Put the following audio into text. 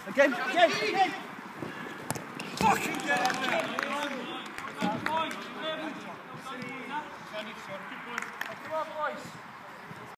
Again. Fucking get in there. Come on, boys.